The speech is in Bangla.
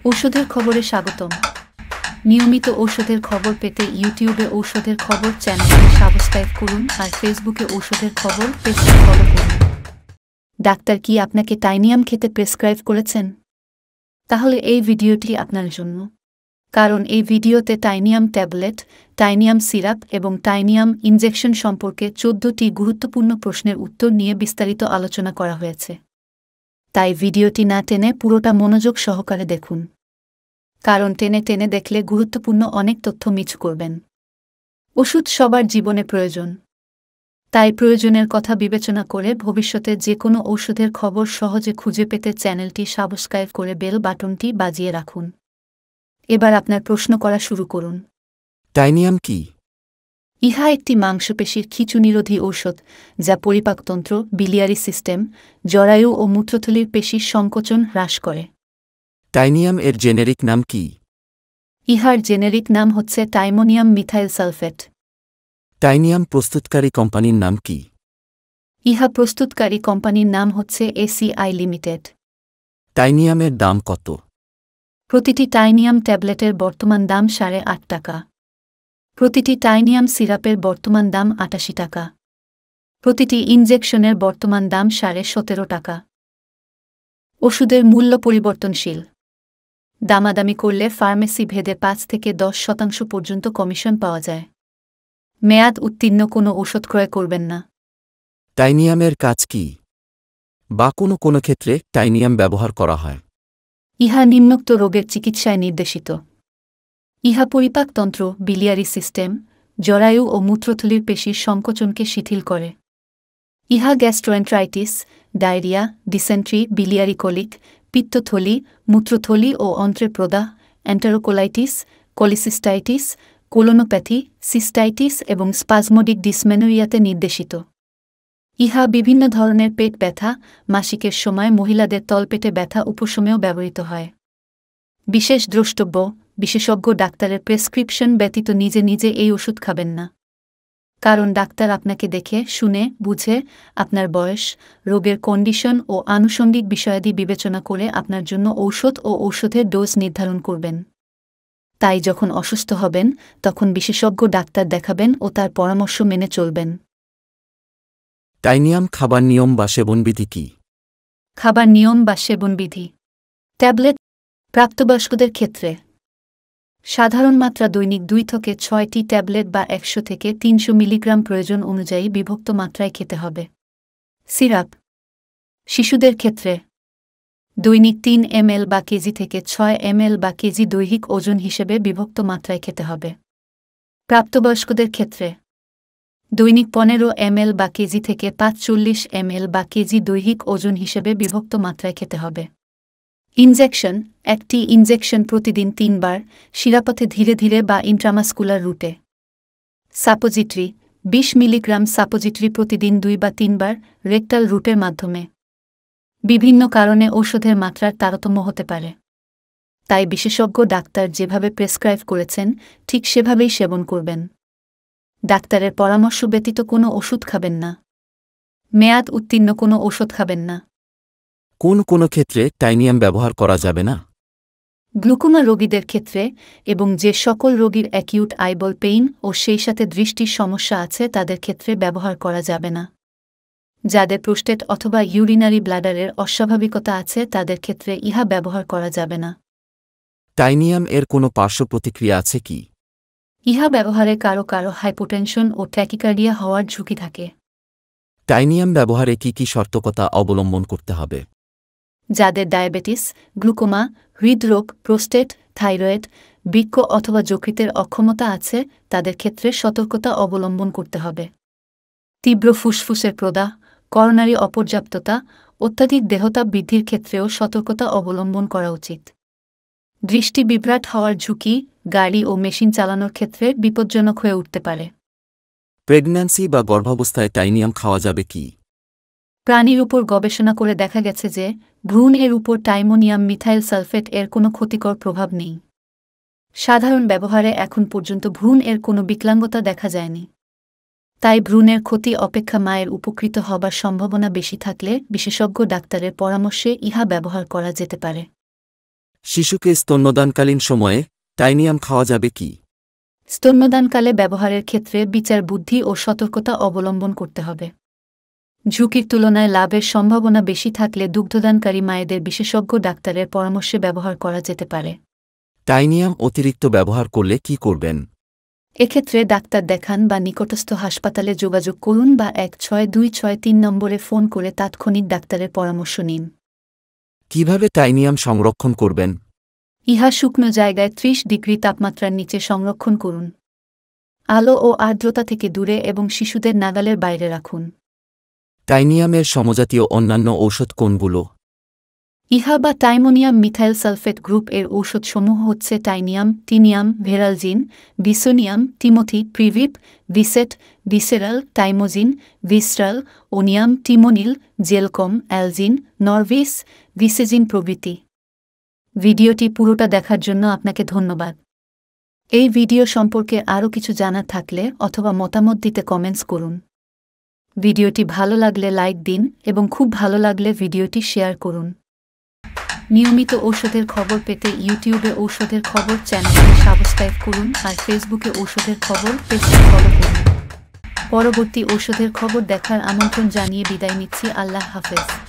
ঔষধের খবরে স্বাগতম। নিয়মিত ঔষধের খবর পেতে ইউটিউবে ঔষধের খবর চ্যানেলটি সাবস্ক্রাইব করুন আর ফেসবুকে ঔষধের খবর পেজটি ফলো করুন। ডাক্তার কি আপনাকে টাইনিয়াম খেতে প্রেসক্রাইব করেছেন? তাহলে এই ভিডিওটি আপনার জন্য, কারণ এই ভিডিওতে টাইনিয়াম ট্যাবলেট, টাইনিয়াম সিরাপ এবং টাইনিয়াম ইনজেকশন সম্পর্কে 14টি গুরুত্বপূর্ণ প্রশ্নের উত্তর নিয়ে বিস্তারিত আলোচনা করা হয়েছে। তাই ভিডিওটি না টেনে পুরোটা মনোযোগ সহকারে দেখুন, কারণ টেনে টেনে দেখলে গুরুত্বপূর্ণ অনেক তথ্য মিস করবেন। ওষুধ সবার জীবনে প্রয়োজন, তাই প্রয়োজনের কথা বিবেচনা করে ভবিষ্যতে যে কোনো ঔষধের খবর সহজে খুঁজে পেতে চ্যানেলটি সাবস্ক্রাইব করে বেল বাটনটি বাজিয়ে রাখুন। এবার আপনার প্রশ্ন করা শুরু করুন। টাইনিয়াম কি? ইহা একটি মাংসপেশির খিঁচুনিরোধী ঔষধ যা পরিপাকতন্ত্র, বিলিয়ারি সিস্টেম, জরায়ু ও মূত্রথলির পেশির সংকোচন হ্রাস করে। টাইনিয়াম এর জেনেরিক নাম কি? ইহার জেনেরিক নাম হচ্ছে টাইমোনিয়াম মিথাইল সালফেট। টাইনিয়াম প্রস্তুতকারী কোম্পানির নাম কি? ইহা প্রস্তুতকারী কোম্পানির নাম হচ্ছে ACI লিমিটেড। টাইনিয়ামের দাম কত? প্রতিটি টাইনিয়াম ট্যাবলেটের বর্তমান দাম 8.5 টাকা। প্রতিটি টাইনিয়াম সিরাপের বর্তমান দাম 88 টাকা। প্রতিটি ইনজেকশনের বর্তমান দাম 17.5 টাকা। ওষুধের মূল্য পরিবর্তনশীল। দামাদামি করলে ফার্মেসি ভেদে 5 থেকে 10% পর্যন্ত কমিশন পাওয়া যায়। মেয়াদ উত্তীর্ণ কোনো ওষুধ ক্রয় করবেন না। টাইনিয়ামের কাজ কি, বা কোনো ক্ষেত্রে টাইনিয়াম ব্যবহার করা হয়? ইহা নিম্নোক্ত রোগের চিকিৎসায় নির্দেশিত। ইহা পরিপাকতন্ত্র, বিলিয়ারি সিস্টেম, জরায়ু ও মূত্রথলির পেশির সংকোচনকে শিথিল করে। ইহা gastroenteritis, diarrhoea, dysentery, biliary colic, পিত্তথলি, মূত্রথলি ও অন্ত্রের প্রদাহ, এন্টারোকোলাইটিস, কোলিসিস্টাইটিস, কোলোনোপ্যাথি, সিস্টাইটিস এবং স্পাজমোডিক ডিসমেনোরিয়াতে নির্দেশিত। ইহা বিভিন্ন ধরনের পেট ব্যথা, মাসিকের সময় মহিলাদের তলপেটে ব্যথা উপশমেও ব্যবহৃত হয়। বিশেষ দ্রষ্টব্য: বিশেষজ্ঞ ডাক্তারের প্রেসক্রিপশন ব্যতীত নিজে নিজে এই ওষুধ খাবেন না। কারণ ডাক্তার আপনাকে দেখে, শুনে, বুঝে, আপনার বয়স, রোগের কন্ডিশন ও আনুষঙ্গিক বিষয়াদি বিবেচনা করে আপনার জন্য ঔষধ ও ঔষধের ডোজ নির্ধারণ করবেন। তাই যখন অসুস্থ হবেন তখন বিশেষজ্ঞ ডাক্তার দেখাবেন ও তার পরামর্শ মেনে চলবেন। টাইনিয়াম খাবার নিয়ম বা সেবনবিধি কি? খাবার নিয়ম বা সেবনবিধি। ট্যাবলেট প্রাপ্তবয়স্কদের ক্ষেত্রে সাধারণ মাত্রা দৈনিক 2 থেকে 6টি ট্যাবলেট বা 100 থেকে 300 মিলিগ্রাম প্রয়োজন অনুযায়ী বিভক্ত মাত্রায় খেতে হবে। সিরাপ শিশুদের ক্ষেত্রে দৈনিক 3 ml বা কেজি থেকে 6 ml বা কেজি দৈহিক ওজন হিসেবে বিভক্ত মাত্রায় খেতে হবে। প্রাপ্তবয়স্কদের ক্ষেত্রে দৈনিক 15 ml বা কেজি থেকে 45 ml বা কেজি দৈহিক ওজন হিসেবে বিভক্ত মাত্রায় খেতে হবে। ইনজেকশন একটি ইনজেকশন প্রতিদিন 3 বার, শিরাপথে ধীরে ধীরে বা ইন্ট্রামাস্কুলার রুটে। সাপোজিটরি 20 মিলিগ্রাম সাপোজিটরি প্রতিদিন 2 বা 3 বার, রেকটাল রুটের মাধ্যমে। বিভিন্ন কারণে ঔষধের মাত্রার তারতম্য হতে পারে, তাই বিশেষজ্ঞ ডাক্তার যেভাবে প্রেসক্রাইব করেছেন ঠিক সেভাবেই সেবন করবেন। ডাক্তারের পরামর্শ ব্যতীত কোনো ওষুধ খাবেন না। মেয়াদ উত্তীর্ণ কোনো ওষুধ খাবেন না। কোনো ক্ষেত্রে টাইনিয়াম ব্যবহার করা যাবে না? গ্লুকোমা রোগীদের ক্ষেত্রে এবং যে সকল রোগীর অ্যাকিউট আইবল পেইন ও সেই সাথে দৃষ্টির সমস্যা আছে তাদের ক্ষেত্রে ব্যবহার করা যাবে না। যাদের প্রোস্টেট অথবা ইউরিনারি ব্লাডারের অস্বাভাবিকতা আছে তাদের ক্ষেত্রে ইহা ব্যবহার করা যাবে না। টাইনিয়াম এর কোনো পার্শ্ব প্রতিক্রিয়া আছে কি? ইহা ব্যবহারে কারো কারো হাইপোটেনশন ও ট্যাকিকার্ডিয়া হওয়ার ঝুঁকি থাকে। টাইনিয়াম ব্যবহারে কি সতর্কতা অবলম্বন করতে হবে? যাদের ডায়াবেটিস, গ্লুকোমা, হৃদরোগ, প্রোস্টেট, থাইরয়েড, বৃক্ক অথবা যকৃতের অক্ষমতা আছে তাদের ক্ষেত্রে সতর্কতা অবলম্বন করতে হবে। তীব্র ফুসফুসের প্রদাহ, করোনারি অপর্যাপ্ততা, অত্যাধিক দেহতাপ বৃদ্ধির ক্ষেত্রেও সতর্কতা অবলম্বন করা উচিত। দৃষ্টি বিভ্রাট হওয়ার ঝুঁকি গাড়ি ও মেশিন চালানোর ক্ষেত্রে বিপজ্জনক হয়ে উঠতে পারে। প্রেগন্যান্সি বা গর্ভাবস্থায় টাইনিয়াম খাওয়া যাবে কি? প্রাণীর উপর গবেষণা করে দেখা গেছে যে ভ্রূণ এর উপর টাইমোনিয়াম মিথাইল সালফেট এর কোনো ক্ষতিকর প্রভাব নেই। সাধারণ ব্যবহারে এখন পর্যন্ত ভ্রূণ এর কোনো বিকলাঙ্গতা দেখা যায়নি। তাই ভ্রূণের ক্ষতি অপেক্ষা মায়ের উপকৃত হবার সম্ভাবনা বেশি থাকলে বিশেষজ্ঞ ডাক্তারের পরামর্শে ইহা ব্যবহার করা যেতে পারে। শিশুকে স্তন্যদানকালীন সময়ে টাইনিয়াম খাওয়া যাবে কি? স্তন্যদানকালে ব্যবহারের ক্ষেত্রে বিচার বুদ্ধি ও সতর্কতা অবলম্বন করতে হবে। ঝুঁকির তুলনায় লাভের সম্ভাবনা বেশি থাকলে দুগ্ধদানকারী মায়েদের বিশেষজ্ঞ ডাক্তারের পরামর্শে ব্যবহার করা যেতে পারে। টাইনিয়াম অতিরিক্ত ব্যবহার করলে কি করবেন? এক্ষেত্রে ডাক্তার দেখান বা নিকটস্থ হাসপাতালে যোগাযোগ করুন বা ১৬২৬৩ নম্বরে ফোন করে তাৎক্ষণিক ডাক্তারের পরামর্শ নিন। কিভাবে টাইনিয়াম সংরক্ষণ করবেন? ইহা শুকনো জায়গায় ৩০ ডিগ্রি তাপমাত্রার নিচে সংরক্ষণ করুন। আলো ও আর্দ্রতা থেকে দূরে এবং শিশুদের নাগালের বাইরে রাখুন। টাইনিয়ামের সমজাতীয় অন্যান্য ঔষধ কোনগুলো? ইহা বা টাইমোনিয়াম মিথাইল সালফেট গ্রুপ এর ঔষধসমূহ হচ্ছে Tynium, Tinium, Veralgin, Visonium, Timothy, প্রিভিপ, Viset, Visceral, Timozin, Vistral, Onium, Timonil, Gelcom, Algin, Norvis, Visezin প্রভৃতি। ভিডিওটি পুরোটা দেখার জন্য আপনাকে ধন্যবাদ। এই ভিডিও সম্পর্কে আরও কিছু জানার থাকলে অথবা মতামত দিতে কমেন্টস করুন। ভিডিওটি ভালো লাগলে লাইক দিন এবং খুব ভালো লাগলে ভিডিওটি শেয়ার করুন। নিয়মিত ঔষধের খবর পেতে ইউটিউবে ঔষধের খবর চ্যানেলটি সাবস্ক্রাইব করুন আর ফেসবুকে ঔষধের খবর পেজটি ফলো করুন। পরবর্তী ঔষধের খবর দেখার আমন্ত্রণ জানিয়ে বিদায় নিচ্ছি। আল্লাহ হাফেজ।